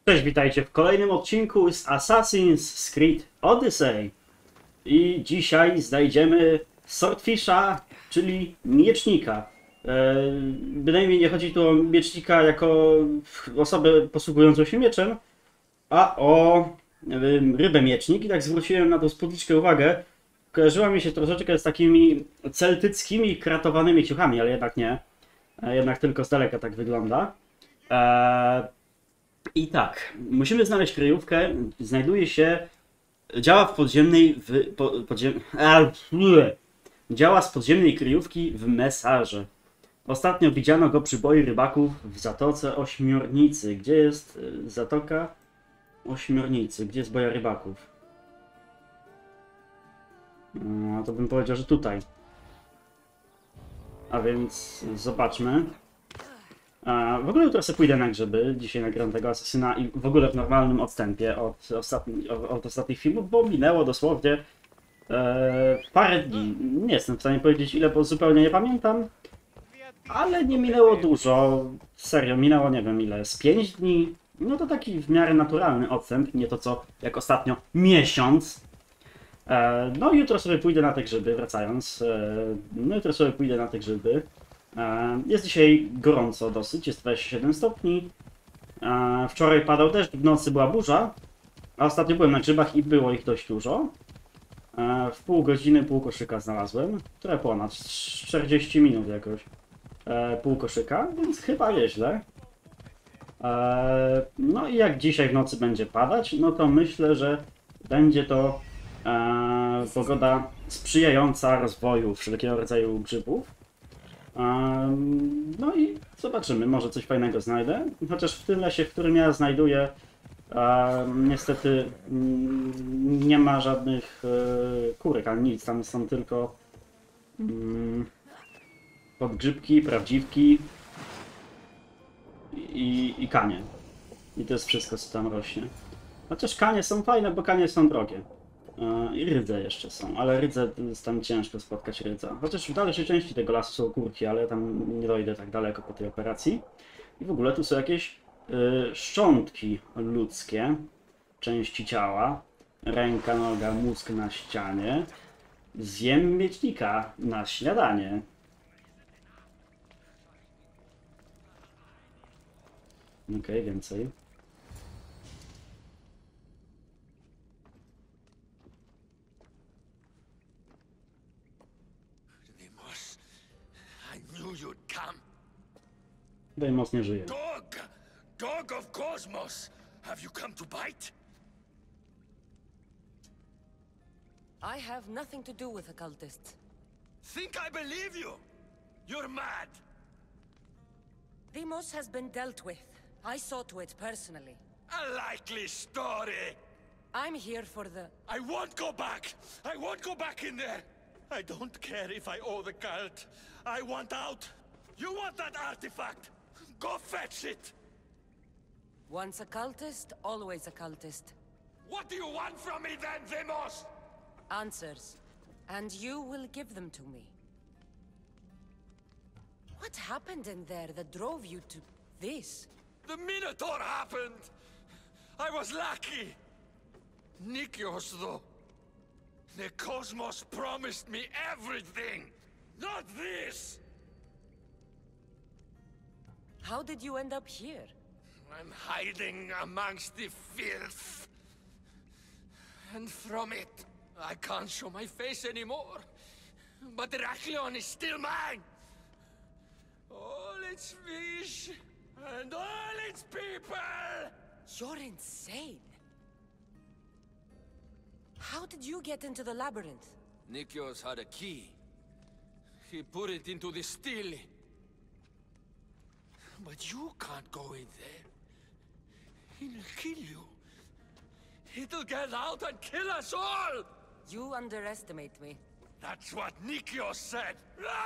Cześć, witajcie w kolejnym odcinku z Assassin's Creed Odyssey. I dzisiaj znajdziemy Swordfisha, czyli miecznika. Bynajmniej nie chodzi tu o miecznika jako osobę posługującą się mieczem, a o rybę miecznik. I tak zwróciłem na tą spódniczkę uwagę. Kojarzyła mi się troszeczkę z takimi celtyckimi kratowanymi ciuchami, ale jednak nie. Jednak tylko z daleka tak wygląda. I tak, musimy znaleźć kryjówkę. Znajduje się. Działa w podziemnej. Działa z podziemnej kryjówki w Messarze. Ostatnio widziano go przy boju rybaków w Zatoce Ośmiornicy. Gdzie jest Zatoka Ośmiornicy? Gdzie jest boja rybaków? No, to bym powiedział, że tutaj. A więc zobaczmy. W ogóle jutro sobie pójdę na grzyby. Dzisiaj nagram tego asesyna i w ogóle w normalnym odstępie od ostatnich filmów, bo minęło dosłownie parę dni. Nie jestem w stanie powiedzieć ile, bo zupełnie nie pamiętam. Ale nie minęło dużo. Serio, minęło nie wiem ile, z 5 dni. No to taki w miarę naturalny odstęp, nie to co jak ostatnio miesiąc. No jutro sobie pójdę na te grzyby, wracając. No jutro sobie pójdę na te grzyby. Jest dzisiaj gorąco dosyć, jest 27 stopni. Wczoraj padał deszcz, w nocy była burza. A ostatnio byłem na grzybach i było ich dość dużo. W pół godziny pół koszyka znalazłem. Trochę ponad 40 minut jakoś. Pół koszyka, więc chyba nieźle. No i jak dzisiaj w nocy będzie padać, no to myślę, że będzie to pogoda sprzyjająca rozwoju wszelkiego rodzaju grzybów. No i zobaczymy, może coś fajnego znajdę. Chociaż w tym lesie, w którym ja znajduję, niestety nie ma żadnych kurek, ani nic. Tam są tylko podgrzybki, prawdziwki i kanie. I to jest wszystko, co tam rośnie. Chociaż kanie są fajne, bo kanie są drogie. I rydze jeszcze są, ale rydze jest tam ciężko spotkać rydza. Chociaż w dalszej części tego lasu są kurki, ale tam nie dojdę tak daleko po tej operacji. I w ogóle tu są jakieś szczątki ludzkie, części ciała, ręka, noga, mózg na ścianie. Zjem miecznika na śniadanie. Okej, więcej. Deimos nie żyje. Dog of Cosmos, have you come to bite? I have nothing to do with occultists. Think I believe you? You're mad. Deimos has been dealt with. I saw to it personally. A likely story. I'm here for the... I won't go back. I won't go back in there. I don't care if I owe the cult. I want out. You want that artifact? Go fetch it! Once a cultist, always a cultist. What do you want from me then, Deimos? Answers. And you will give them to me. What happened in there that drove you to this? The Minotaur happened! I was lucky! Nikios, though. The Cosmos promised me everything! Not this! How did you end up here? I'm hiding amongst the filth. And from it, I can't show my face anymore. But Heraklion is still mine! All its fish, and all its people! You're insane. How did you get into the labyrinth? Nikios had a key. He put it into the steel. But you can't go in there. He'll kill you. It'll get out and kill us all! You underestimate me. That's what Nikios said.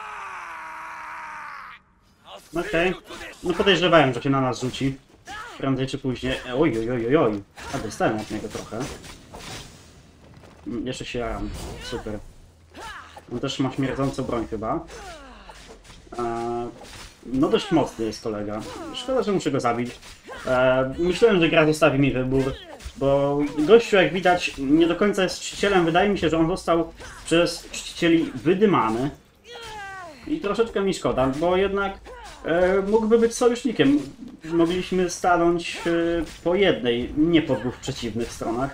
Okej. No podejrzewałem, że się na nas rzuci. Prędzej czy później. Oj, oj, oj, oj, oj. A dostałem od niego trochę. Jeszcze się jaram. Super. On też ma śmierdzącą broń chyba. No dość mocny jest kolega. Szkoda, że muszę go zabić. Myślałem, że gra zostawi mi wybór, bo gościu, jak widać, nie do końca jest czcicielem. Wydaje mi się, że on został przez czcicieli wydymany. I troszeczkę mi szkoda, bo jednak mógłby być sojusznikiem. Mogliśmy stanąć po jednej, nie po dwóch przeciwnych stronach.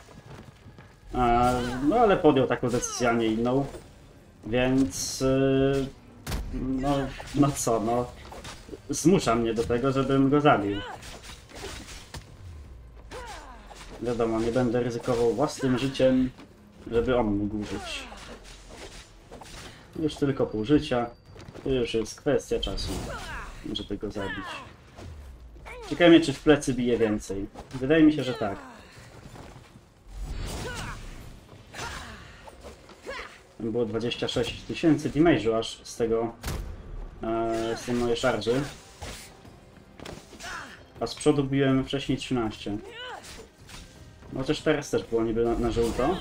No ale podjął taką decyzję, a nie inną. Więc no co, no zmusza mnie do tego, żebym go zabił. Wiadomo, nie będę ryzykował własnym życiem, żeby on mógł żyć. Już tylko pół życia. To już jest kwestia czasu, żeby go zabić. Ciekawe mnie, czy w plecy bije więcej. Wydaje mi się, że tak. Było 26 000 damage'u aż z tego, z tej mojej szarży. A z przodu biłem wcześniej 13. No chociaż teraz też było niby na żółto.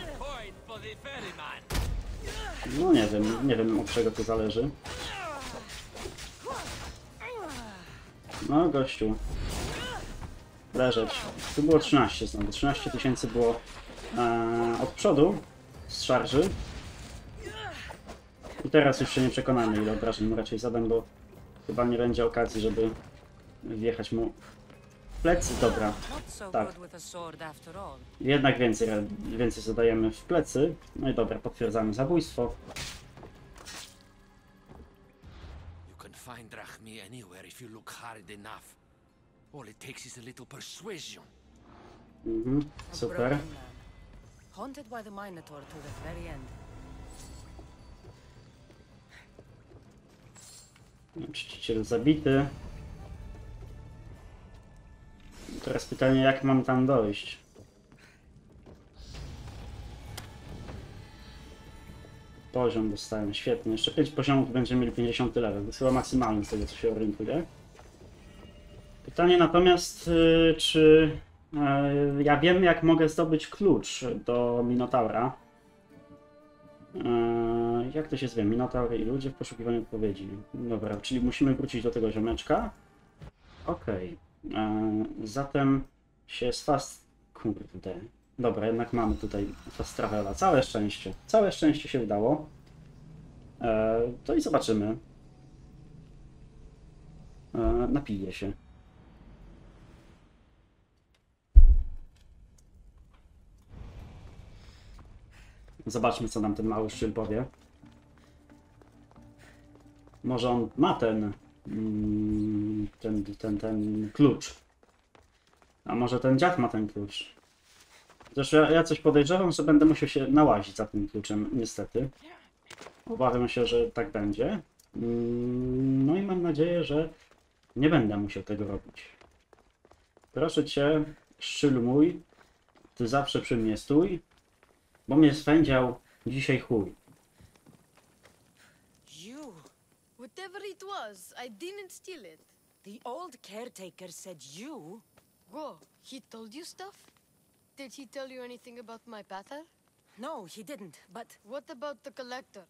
No nie wiem od czego to zależy. No gościu. Leżeć. Tu było 13 znowu. 13 000 było od przodu z szarży. I teraz już się nie przekonamy, ile obrażeń mu raczej zadam, bo chyba nie będzie okazji, żeby wjechać mu w plecy. Dobra, tak. Jednak więcej zadajemy w plecy. No i dobra, potwierdzamy zabójstwo. You can find Rahmi anywhere if you look hard enough. All it takes is a little persuasion. Super. Haunted by the Minotaur to the very end. Czciciel zabity. Teraz pytanie, jak mam tam dojść? Poziom dostałem, świetnie. Jeszcze 5 poziomów będziemy mieli 50 level. To jest chyba maksymalny z tego, co się orientuję. Pytanie natomiast, czy ja wiem, jak mogę zdobyć klucz do Minotaura. Jak to się zwie? Minotaury i ludzie w poszukiwaniu odpowiedzi. Dobra, czyli musimy wrócić do tego ziomeczka. Okej. Zatem się kurde. Dobra, jednak mamy tutaj fast travela. Całe szczęście. Całe szczęście się udało. To i zobaczymy. Napiję się. Zobaczmy, co nam ten mały szczyl powie. Może on ma ten klucz. A może ten dziad ma ten klucz. Zresztą ja coś podejrzewam, że będę musiał się nałazić za tym kluczem, niestety. Obawiam się, że tak będzie. No i mam nadzieję, że nie będę musiał tego robić. Proszę cię, szczylu mój, ty zawsze przy mnie stój, bo mnie swędział dzisiaj chuj. You. Whatever it was, I didn't steal it. The old caretaker said you. Whoa, he told you stuff? Did he tell you anything about my pater? No, he didn't, but What about the collector?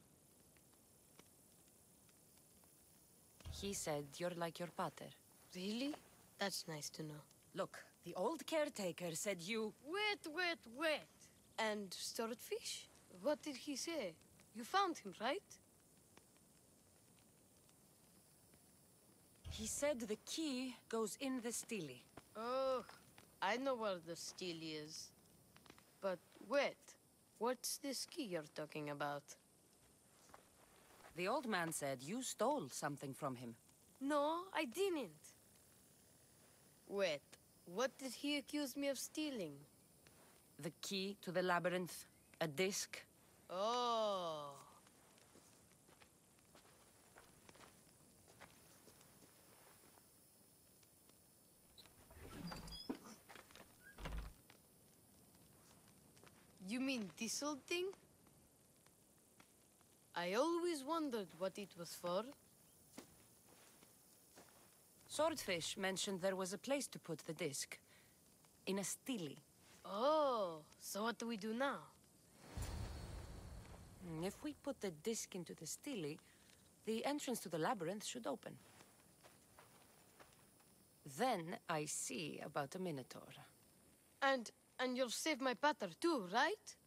he said you're like your pater. Really? That's nice to know. Look, the old caretaker said you... Wait. And Swordfish? What did he say? You found him, right? He said the key goes in the stele. Oh, I know where the steel is. But wait, what's this key you're talking about? The old man said you stole something from him. No, I didn't. Wait, what did he accuse me of stealing? The key to the labyrinth, a disc. Oh. You mean this old thing? I always wondered what it was for. Swordfish mentioned there was a place to put the disc. In a stele. Oh, so what do we do now? If we put the disc into the stele, the entrance to the labyrinth should open. Then I see about a Minotaur. And you'll save my pater too, right?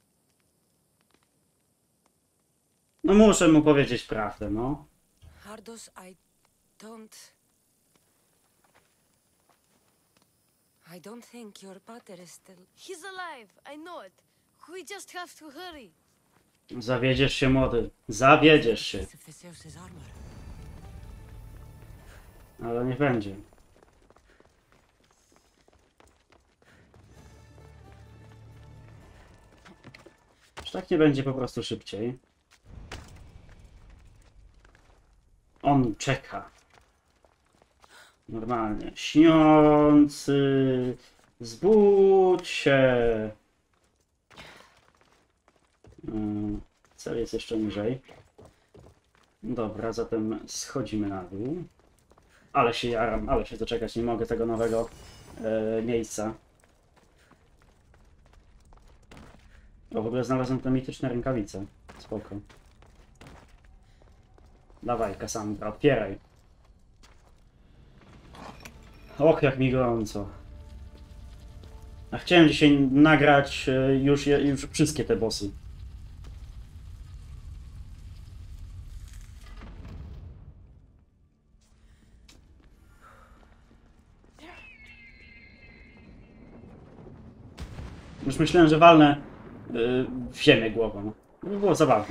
No muszę mu powiedzieć prawdę, no. Ardos, I don't think your pater is still... He's alive, I know it. We just have to hurry. Zawiedziesz się, młody. Zawiedziesz się. Piece of Theseuss's armor. Ale niech będzie. Czy tak nie będzie po prostu szybciej? On czeka. Normalnie. Śniący. Zbudź się. Cel jest jeszcze niżej. Dobra, zatem schodzimy na dół. Ale się jaram, ale się doczekać nie mogę tego nowego miejsca. O, w ogóle znalazłem te mityczne rękawice. Spoko. Dawaj, Cassandra, otwieraj. Och, jak mi gorąco. A chciałem dzisiaj nagrać już wszystkie te bossy. Już myślałem, że walnę w ziemię głową. To by było zabawne.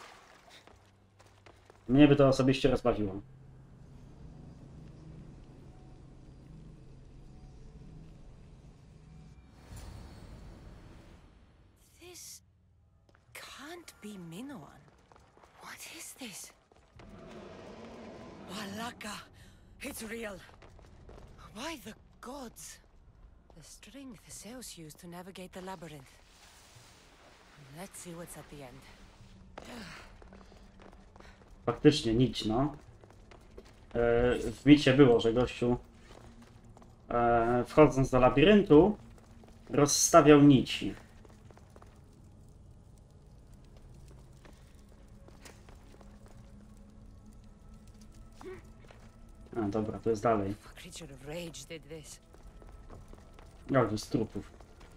Mnie by to osobiście rozbawiło. This can't be Minoan. What is this? Malaka! It's real! Why the gods? The string Theseus used to navigate the labyrinth. Let's see what's at the end. Faktycznie, nić, no. W micie było, że gościu wchodząc do labiryntu rozstawiał nici. A, dobra, to jest dalej. A creature of rage did this. O, to jest trupów.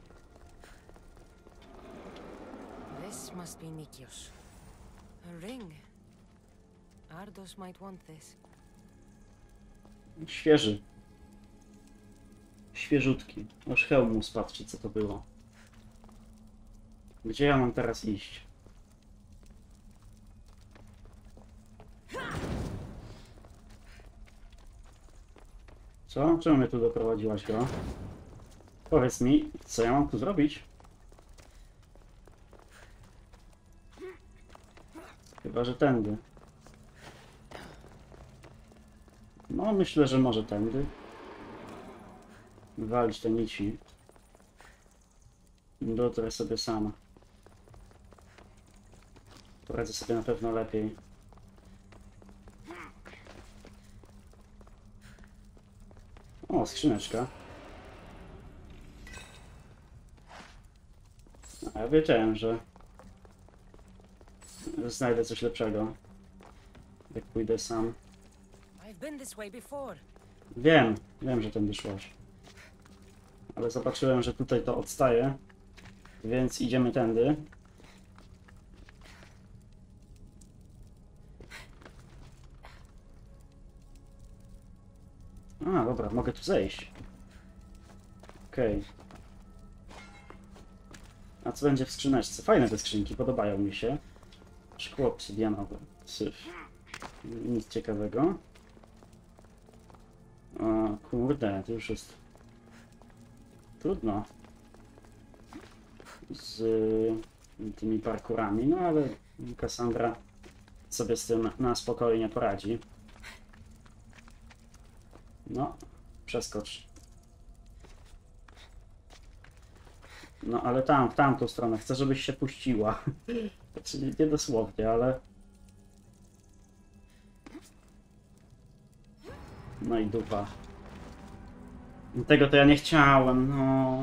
This must be Nikios. A ring. Ardos might want this. Świeży. Świeżutki. Aż hełm mu spadł, czy co to było. Gdzie ja mam teraz iść? Co? Czemu mnie tu doprowadziłaś go? Powiedz mi, co ja mam tu zrobić? Chyba, że tędy. No, myślę, że może tędy. Walić te nici. Dotrę sobie sama. Poradzę sobie na pewno lepiej. O, skrzyneczka. A ja wiedziałem, że znajdę coś lepszego. Jak pójdę sam. I've been this way before. Wiem, że tędy szłaś. Ale zobaczyłem, że tutaj to odstaje. Więc idziemy tędy. A, dobra, mogę tu zejść. Okej. A co będzie w skrzyneczce? Fajne te skrzynki, podobają mi się. Szkło obsydianowe. Syf. Nic ciekawego. O kurde, to już jest trudno z tymi parkurami, no ale Cassandra sobie z tym na spokojnie poradzi. No, przeskocz. No ale tam, w tamtą stronę. Chcę, żebyś się puściła. Znaczy nie dosłownie, ale... No i dupa. Tego to ja nie chciałem, no.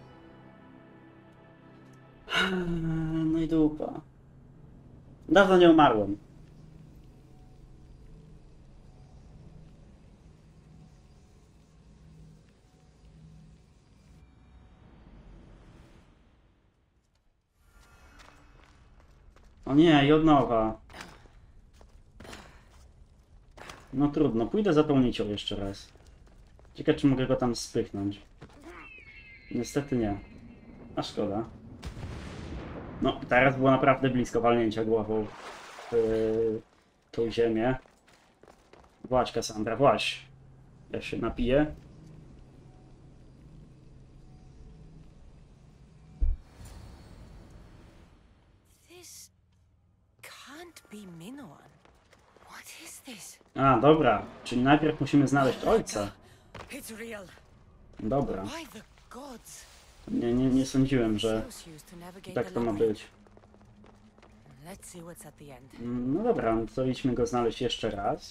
No i dupa. Dawno nie umarłem. O nie, i od nowa. No trudno, pójdę za tą nicią jeszcze raz. Ciekawe, czy mogę go tam spychnąć. Niestety nie. A szkoda. No, teraz było naprawdę blisko walnięcia głową w tą ziemię. Właź, Cassandra, właź. Ja się napiję. This can't be Minoan. What is this? A, dobra. Czyli najpierw musimy znaleźć ojca. It's real. Dobra. Why the gods? Nie sądziłem, że Zeus used to navigate tak the to ma labyrinth. być. Let's see what's at the end. No dobra, no to idźmy go znaleźć jeszcze raz.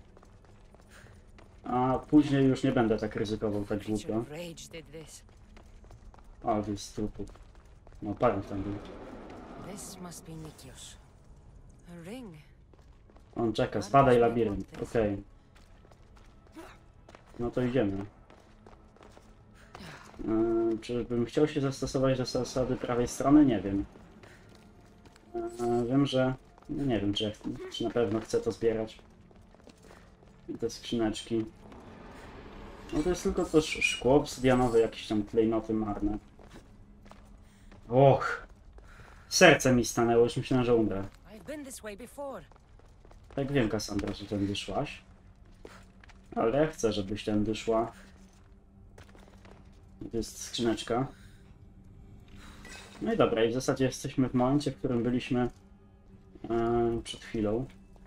A później już nie będę tak ryzykował tak Creature głupio. of rage did this. O, jest trupów. No, parę tam był. This must be Nikios. A ring. On czeka, spadaj labirynt. Okej. No to idziemy. Czy bym chciał się zastosować do zasady prawej strony? Nie wiem. Wiem, że... No nie wiem, czy na pewno chcę to zbierać. I te skrzyneczki. No to jest tylko to szkło obsydianowe, jakieś tam klejnoty marne. Och! Serce mi stanęło, już myślałem, że umrę. I've been this way before. Tak wiem, Cassandra, że tędy szłaś. Ale ja chcę, żebyś tędy szła. To jest skrzyneczka. No i dobra, i w zasadzie jesteśmy w momencie, w którym byliśmy przed chwilą.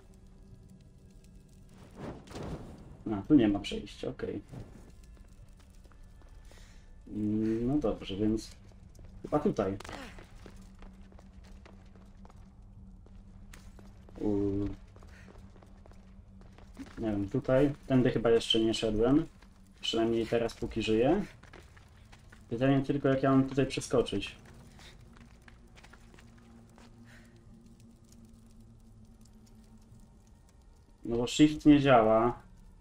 A, tu nie ma przejścia, okej. No dobrze, więc chyba tutaj. Nie wiem, tutaj. Tędy chyba jeszcze nie szedłem. Przynajmniej teraz, póki żyję. Pytanie tylko, jak ja mam tutaj przeskoczyć. No bo shift nie działa.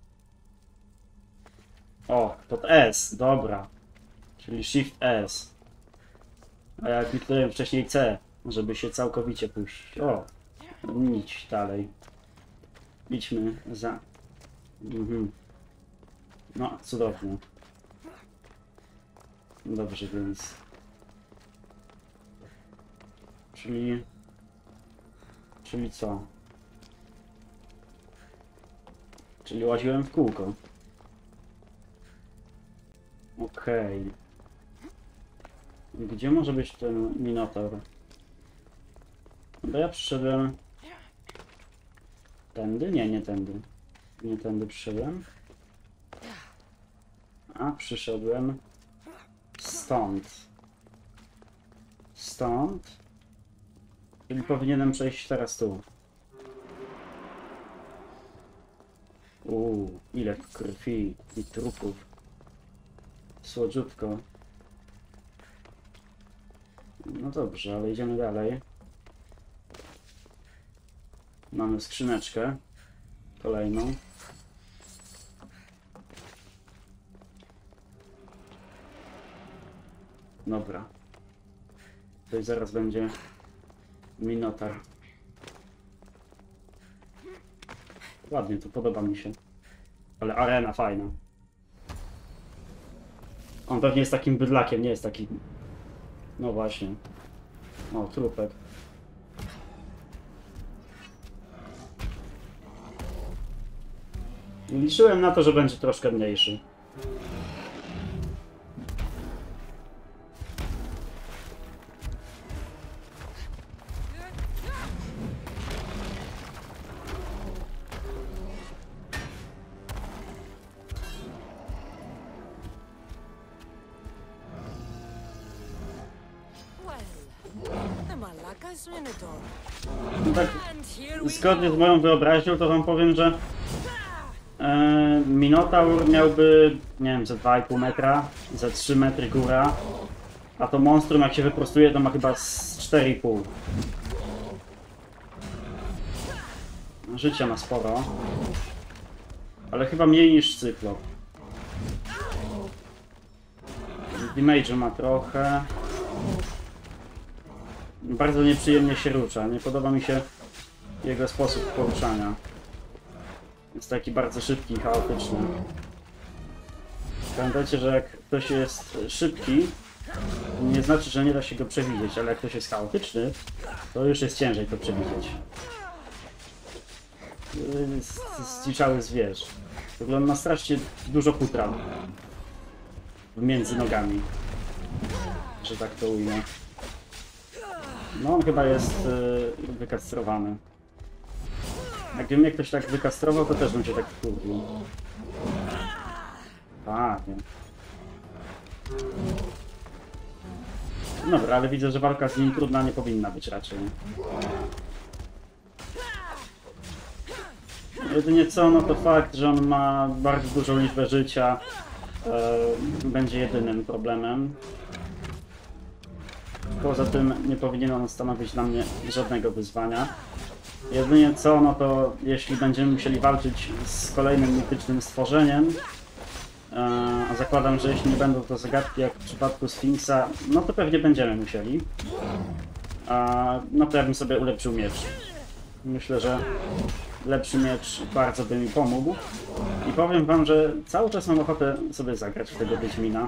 O, pod S, dobra. Czyli shift S. A jak kliknąłem wcześniej C, żeby się całkowicie puścić. O, idź dalej. Idźmy za... No, cudownie. Dobrze, więc... Czyli co? Czyli łaziłem w kółko. Okej. Gdzie może być ten Minotaur? No bo ja przyszedłem... Tędy? Nie, nie tędy. Nie tędy przyszedłem. A przyszedłem stąd. Stąd. Czyli powinienem przejść teraz tu. Ile krwi i trupów. Słodziutko. No dobrze, ale idziemy dalej. Mamy skrzyneczkę. Kolejną. Dobra. Tutaj zaraz będzie Minotaur. Ładnie, to podoba mi się. Ale arena fajna. On pewnie jest takim bydlakiem, nie jest taki... No właśnie. O, trupek. Liczyłem na to, że będzie troszkę mniejszy. The Malaka's Minotaur. Tak, And here we zgodnie z go. moją wyobraźnią, to wam powiem, że Minotaur miałby, nie wiem, ze 2,5 metra, ze 3 metry góra, a to monstrum, jak się wyprostuje, to ma chyba z 4,5. Życia ma sporo, ale chyba mniej niż Cyklop. Damage'u ma trochę. Bardzo nieprzyjemnie się rusza. Nie podoba mi się jego sposób poruszania. Jest taki bardzo szybki i chaotyczny. Pamiętajcie, że jak ktoś jest szybki, nie znaczy, że nie da się go przewidzieć, ale jak ktoś jest chaotyczny, to już jest ciężej to przewidzieć. Zdziczały zwierz. Wygląda na strasznie dużo futra między nogami, że tak to ujmę. No on chyba jest wykastrowany. Jakby mnie ktoś tak wykastrował, to też bym się tak wkurwił. Tak, nie. Dobra, ale widzę, że walka z nim trudna nie powinna być raczej. Jedynie co, no to fakt, że on ma bardzo dużą liczbę życia, będzie jedynym problemem. Poza tym nie powinien on stanowić dla mnie żadnego wyzwania. Jedynie co, no to jeśli będziemy musieli walczyć z kolejnym mitycznym stworzeniem, a zakładam, że jeśli nie będą to zagadki jak w przypadku Sfinksa, no to pewnie będziemy musieli. No to ja bym sobie ulepszył miecz. Myślę, że lepszy miecz bardzo by mi pomógł. I powiem wam, że cały czas mam ochotę sobie zagrać w tego Wiedźmina.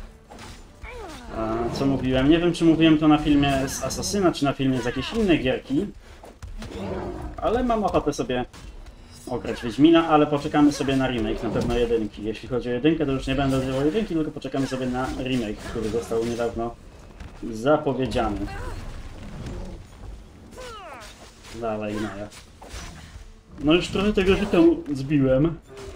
Co mówiłem? Nie wiem, czy mówiłem to na filmie z Asasyna, czy na filmie z jakiejś innej gierki. Ale mam ochotę sobie ograć Wiedźmina, ale poczekamy sobie na remake, na pewno jedynki. Jeśli chodzi o jedynkę, to już nie będę używał jedynki, tylko poczekamy sobie na remake, który został niedawno zapowiedziany. Dalej, Gnaja. No już trochę tego życia zbiłem.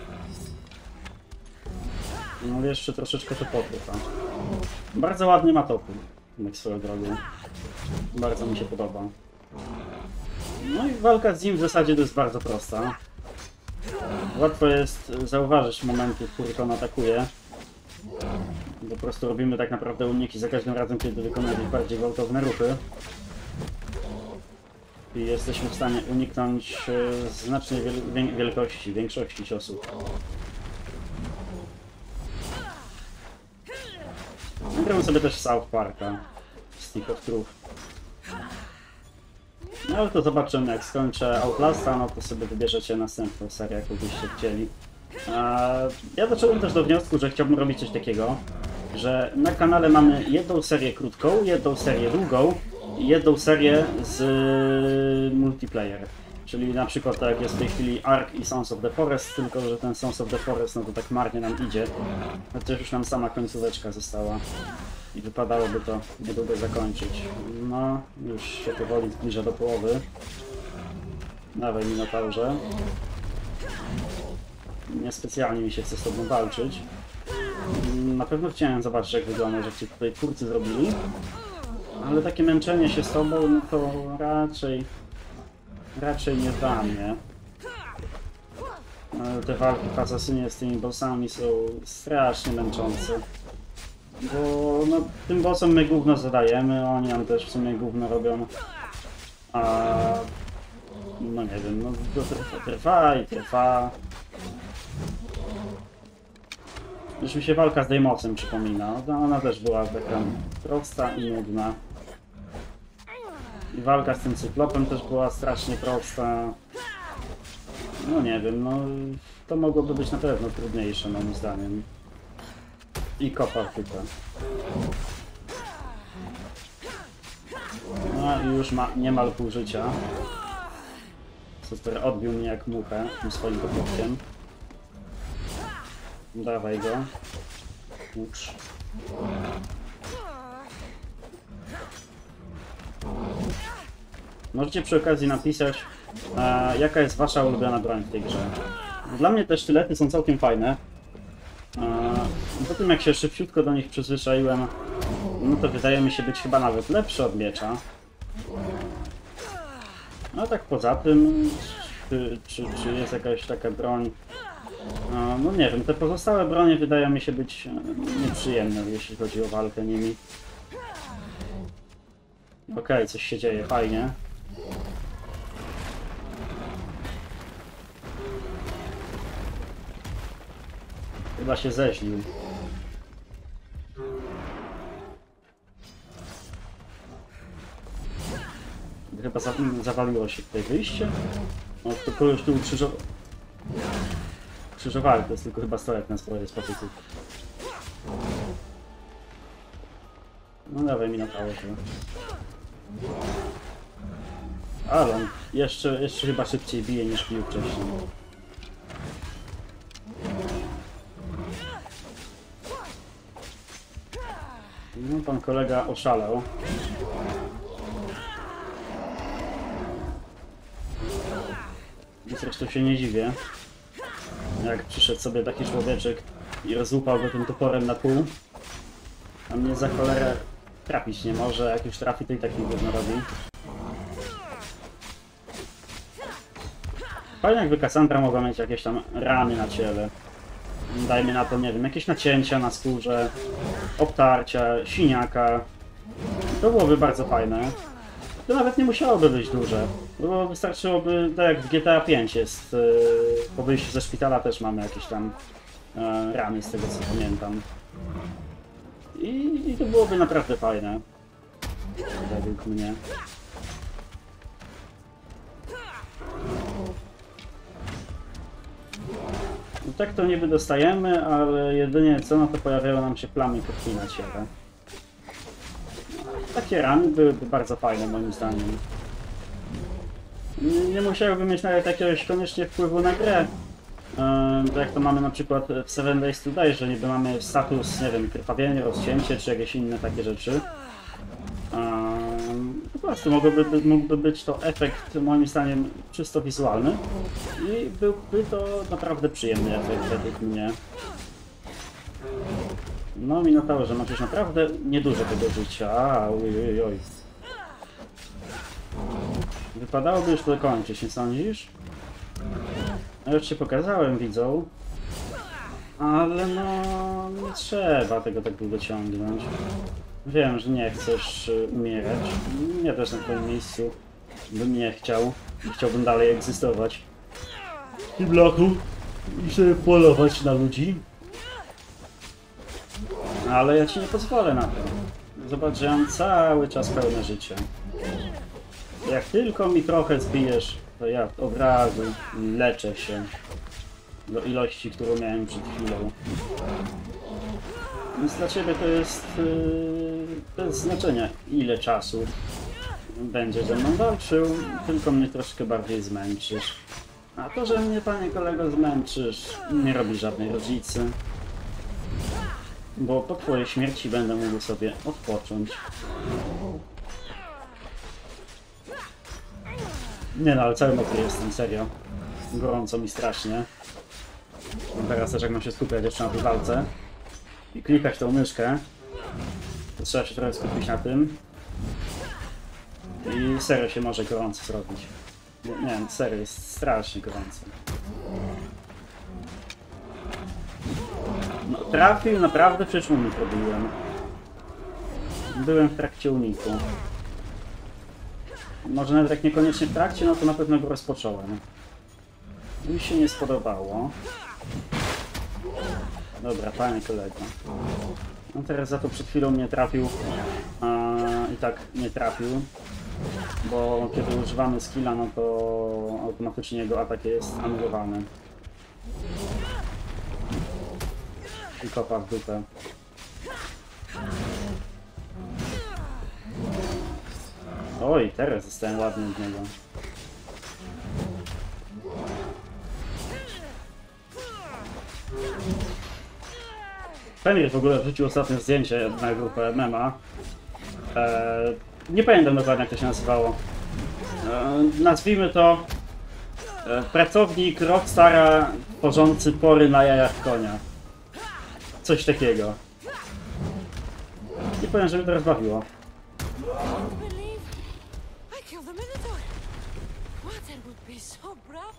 No jeszcze troszeczkę to potrwa. Bardzo ładny ma topór, jak swoją drogą. Bardzo mi się podoba. No i walka z nim w zasadzie to jest bardzo prosta. Łatwo jest zauważyć momenty, w których on atakuje. Po prostu robimy tak naprawdę uniki za każdym razem, kiedy wykonuje bardziej gwałtowne ruchy. I jesteśmy w stanie uniknąć znacznej większości ciosów. Nagramy sobie też South Parka, Stick of Truth. No ale to zobaczymy, jak skończę Outlasta, no to sobie wybierzecie następną serię, jaką byście chcieli. Ja doszedłem też do wniosku, że chciałbym robić coś takiego, że na kanale mamy jedną serię krótką, jedną serię długą i jedną serię z multiplayer. Czyli na przykład tak jak jest w tej chwili Ark i Sons of the Forest, tylko że ten Sons of the Forest no to tak marnie nam idzie. Chociaż już nam sama końcóweczka została i wypadałoby to niedługo zakończyć. No, już się powoli zbliża do połowy. Dawaj, Minotaurze. Niespecjalnie mi się chce z tobą walczyć. Na pewno chciałem zobaczyć, jak wygląda, że ci tutaj twórcy zrobili. Ale takie męczenie się z tobą, no to raczej nie dla mnie. Te walki w Asasynie z tymi bossami są strasznie męczące. Bo no, tym bossom my gówno zadajemy, oni nam też w sumie gówno robią. No nie wiem, no to trwa i trwa. Już mi się walka z Deimosem przypomina, ona też była taka prosta i nudna. I walka z tym Cyklopem też była strasznie prosta. No nie wiem, no to mogłoby być na pewno trudniejsze moim zdaniem. I kopa chyba. No i już ma niemal pół życia. Super, odbił mnie jak muchę tym swoim kopówkiem. Dawaj go. Ucz. Możecie przy okazji napisać, jaka jest wasza ulubiona broń w tej grze. Dla mnie te sztylety są całkiem fajne. Po tym jak się szybciutko do nich przyzwyczaiłem, no to wydaje mi się być chyba nawet lepsze od miecza. A tak poza tym, czy jest jakaś taka broń? No nie wiem, te pozostałe bronie wydają mi się być nieprzyjemne, jeśli chodzi o walkę nimi. Okej, coś się dzieje, fajnie. Chyba się zeźlił. chyba zawaliło się tutaj wyjście. O, to kogoś tu krzyżowali, to jest tylko chyba stołek na spory z patyków. No dawaj mi na talerze. Ale on jeszcze chyba szybciej bije niż bił wcześniej. No pan kolega oszalał. Zresztą się nie dziwię. Jak przyszedł sobie taki człowieczek i rozłupał go tym toporem na pół. A mnie za cholerę trafić nie może, jak już trafi to i tak nie robi. Fajnie jakby Cassandra mogła mieć jakieś tam rany na ciele. Dajmy na to, nie wiem, jakieś nacięcia na skórze, obtarcia, siniaka. To byłoby bardzo fajne. To nawet nie musiałoby być duże, bo wystarczyłoby, tak jak w GTA 5 jest, po wyjściu ze szpitala też mamy jakieś tam rany, z tego co pamiętam. I to byłoby naprawdę fajne, według mnie. No tak to niby dostajemy, ale jedynie co, no to pojawiają nam się plamy krwi na ciele. Takie rany byłyby bardzo fajne moim zdaniem. Nie musiałyby mieć nawet jakiegoś koniecznie wpływu na grę. Tak jak to mamy na przykład w 7 Days to Die, że niby mamy status, nie wiem, krwawienie, rozcięcie czy jakieś inne takie rzeczy. Po prostu mógłby być to efekt moim zdaniem czysto wizualny i byłby to naprawdę przyjemny efekt według mnie. No Minotaurze, masz już naprawdę niedużo tego życia. Oj. Wypadałoby już to dokończyć, nie sądzisz? Ja już ci pokazałem, widzą. Ale no, nie trzeba tego tak długo ciągnąć. Wiem, że nie chcesz umierać. Ja też na twoim miejscu bym nie chciał. Chciałbym dalej egzystować w tym bloku i sobie polować na ludzi. Ale ja ci nie pozwolę na to. Zobacz, że ja mam cały czas pełne życie. Jak tylko mi trochę zbijesz, to ja od razu leczę się do ilości, którą miałem przed chwilą. Więc dla ciebie to jest bez znaczenia, ile czasu będzie ze mną walczył, tylko mnie troszkę bardziej zmęczysz. A to, że mnie, panie kolego, zmęczysz, nie robi żadnej różnicy. Bo po twojej śmierci będę mógł sobie odpocząć. Nie no, ale cały mokry jestem, serio. Gorąco mi strasznie. Teraz też jak mam się skupiać jeszcze na tej walce i klikać tą myszkę, to trzeba się trochę skupić na tym. I serio się może gorąco zrobić. Nie wiem, serio jest strasznie gorąco. No, trafił naprawdę, przecież unik robiłem. Byłem w trakcie uniku. Może nawet jak niekoniecznie w trakcie, no to na pewno go rozpocząłem. Mi się nie spodobało. Dobra, panie kolego. No teraz za to przed chwilą mnie trafił. I tak nie trafił. Bo kiedy używamy skilla, no to automatycznie jego atak jest anulowany. I kopa w dupę. Oj, teraz zostałem ładny z niego. Fenrir w ogóle wrzucił ostatnie zdjęcie na grupę mema. Nie pamiętam dokładnie, jak to się nazywało. Nazwijmy to pracownik Rockstara tworzący pory na jajach konia. Coś takiego. Nie powiem, że mnie to rozbawiło. I killed the Minotaur. What? It would be so proud.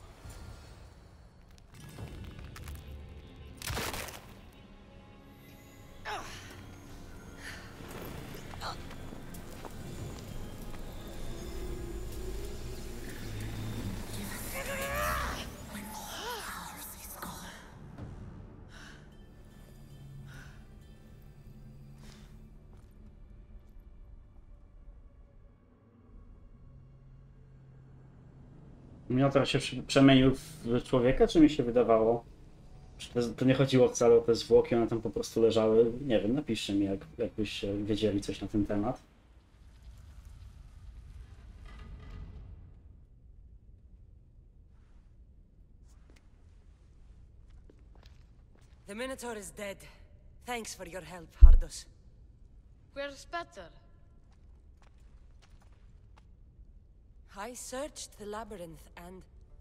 Minotaur się przemienił w człowieka, czy mi się wydawało? Czy to nie chodziło wcale o te zwłoki, one tam po prostu leżały? Nie wiem, napiszcie mi, jakbyście wiedzieli coś na ten temat. The Minotaur is dead. Thanks for your help, Hardos. Where's Peter? I searched the labyrinth and...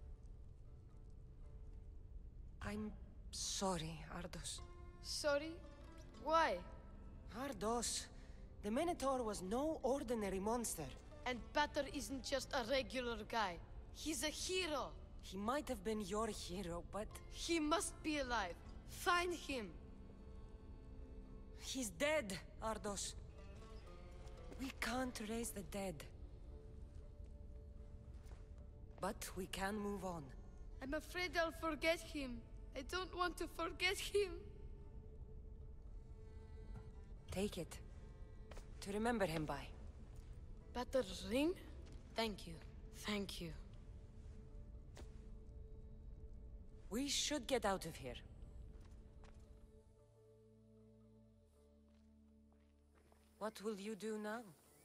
I'm sorry, Ardos. Sorry? Why? Ardos, the Minotaur was no ordinary monster. And Peter isn't just a regular guy. He's a hero. He might have been your hero, but He must be alive. Find him. he's dead, Ardos. We can't raise the dead. But we can move on. I'm afraid I'll forget him. I don't want to forget him. Take it. To remember him by. Peter's ring? Thank you. Thank you. We should get out of here. What will you do now?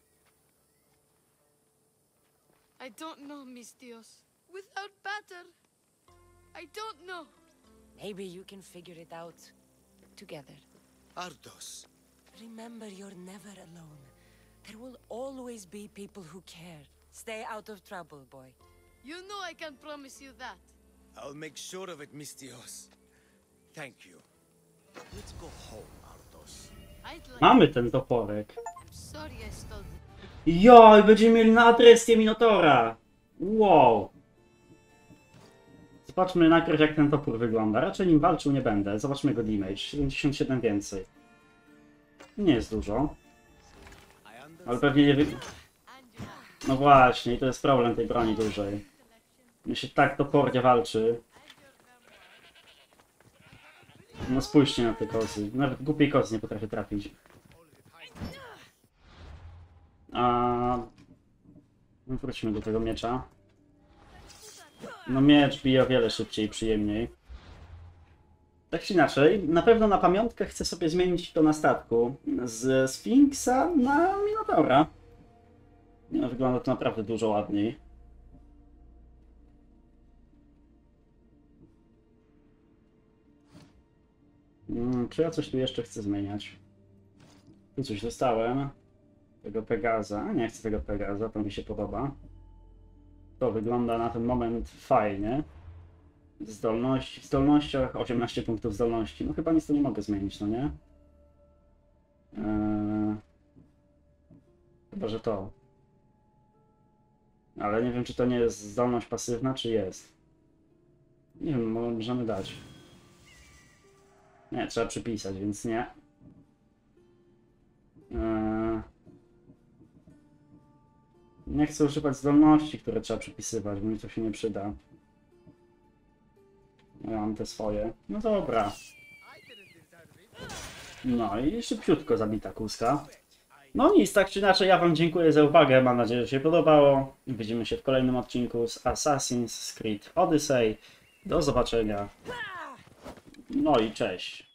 I don't know, Miss Dios. Without Peter, I don't know. Maybe you can figure it out together. Ardos. Remember, you're never alone. There will always be people who care. Stay out of trouble, boy. You know I can promise you that. I'll make sure of it, Miss Dios. Thank you. Let's go home, Ardos. I'd like... Mamy ten toporek. I'm sorry I stole the... Joj, będziemy mieli na adresję Minotaura! Wow! Zobaczmy najpierw, jak ten topór wygląda. Raczej nim walczył nie będę. Zobaczmy jego damage. 77 więcej. Nie jest dużo. Ale pewnie nie wy... No właśnie, i to jest problem tej broni dużej. Jeśli tak topornie walczy... No spójrzcie na te kozy. Nawet głupiej kozy nie potrafię trafić. Wróćmy do tego miecza. No miecz bije o wiele szybciej i przyjemniej. Tak czy inaczej, na pewno na pamiątkę chcę sobie zmienić to na statku. Z Sfinksa na Minotaura. No, wygląda to naprawdę dużo ładniej. Czy ja coś tu jeszcze chcę zmieniać? Tu coś dostałem. Tego Pegaza. Nie chcę tego Pegaza, to mi się podoba. To wygląda na ten moment fajnie. Zdolność, w zdolnościach 18 punktów zdolności. No chyba nic tu nie mogę zmienić, no nie? Chyba, że to. Ale nie wiem, czy to nie jest zdolność pasywna, czy jest. Nie wiem, możemy dać. Nie, trzeba przypisać, więc nie. Nie chcę używać zdolności, które trzeba przypisywać, bo mi to się nie przyda. Ja mam te swoje. No dobra. No i szybciutko zabita kuska. No nic, tak czy inaczej, ja wam dziękuję za uwagę. Mam nadzieję, że się podobało. Widzimy się w kolejnym odcinku z Assassin's Creed Odyssey. Do zobaczenia. No i cześć.